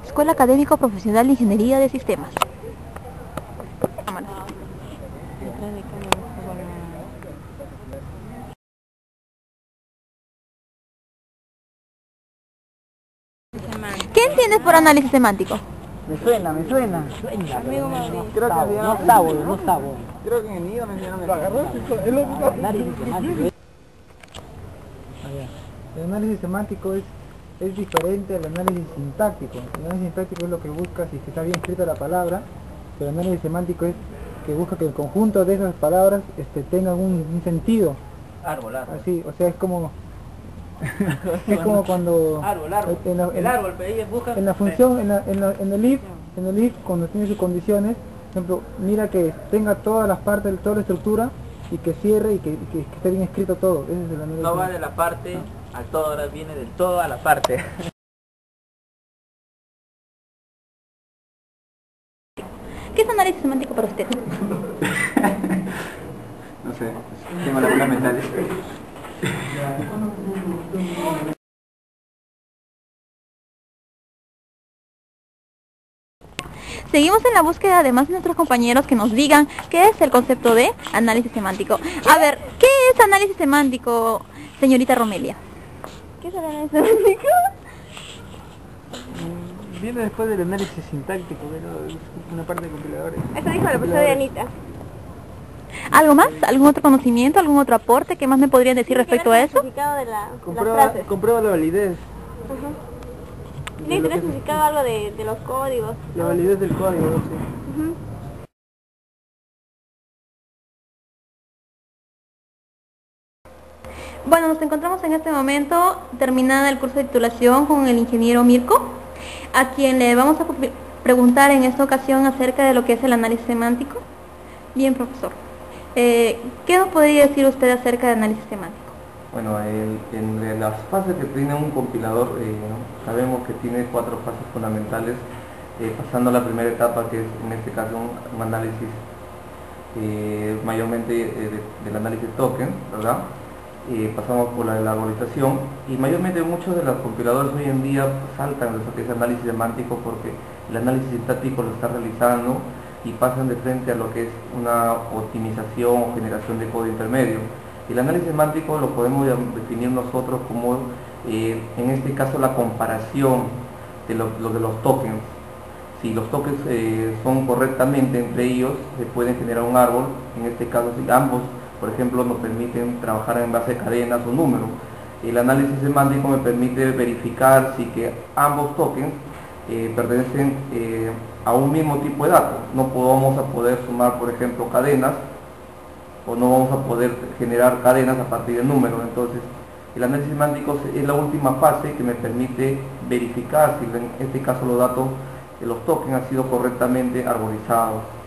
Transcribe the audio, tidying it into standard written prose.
Escuela Académico Profesional de Ingeniería de Sistemas. Cámara. ¿Qué entiendes por análisis semántico? Me suena. Amigo Mauricio. Creo que No sabo. Creo que en el nido me enseñaron Análisis semántico. El análisis semántico es diferente al análisis sintáctico. El análisis sintáctico es lo que busca si está bien escrita la palabra, pero el análisis semántico es que busca que el conjunto de esas palabras tenga un sentido. Árbol. Así, o sea, es como es como cuando Árbol. Pero ellos buscan... en la función, en el if, cuando tiene sus condiciones, por ejemplo, mira que tenga todas las partes, toda la estructura, y que cierre y que esté bien escrito todo. Ese es el análisis. No va de la parte al todo, ahora viene del todo a la parte. ¿Qué es análisis semántico para usted? No sé, tengo lagunas mentales. Seguimos en la búsqueda además de nuestros compañeros que nos digan qué es el concepto de análisis semántico. A ver, ¿qué es análisis semántico, señorita Romelia? ¿Qué es el análisis semántico? Viene después del análisis sintáctico, pero es una parte de compiladores. Eso dijo la profesora de Anita. ¿Algo más? ¿Algún otro conocimiento? ¿Algún otro aporte? ¿Qué más me podrían decir respecto a eso? Significado de las frases. Comprueba la validez. Tiene significado algo de los códigos. La validez del código, sí. Bueno, nos encontramos en este momento terminada el curso de titulación con el ingeniero Mirko, a quien le vamos a preguntar en esta ocasión acerca de lo que es el análisis semántico. Bien, profesor. ¿Qué nos podría decir usted acerca de análisis semántico? Bueno, en las fases que tiene un compilador, sabemos que tiene 4 fases fundamentales, pasando a la primera etapa, que es en este caso un análisis mayormente del análisis token, ¿verdad? Pasamos por la arborización, y mayormente muchos de los compiladores hoy en día saltan de lo que es análisis semántico porque el análisis sintáctico lo está realizando y pasan de frente a lo que es una optimización o generación de código intermedio. El análisis semántico lo podemos definir nosotros como, en este caso, la comparación de los tokens. Si los tokens son correctamente entre ellos, se puede generar un árbol. En este caso, si ambos, por ejemplo, nos permiten trabajar en base a cadenas o números. El análisis semántico me permite verificar si que ambos tokens pertenecen a un mismo tipo de datos. No vamos a poder sumar, por ejemplo, cadenas, o no vamos a poder generar cadenas a partir de números. Entonces, el análisis semántico es la última fase que me permite verificar si en este caso los datos de los tokens han sido correctamente arborizados.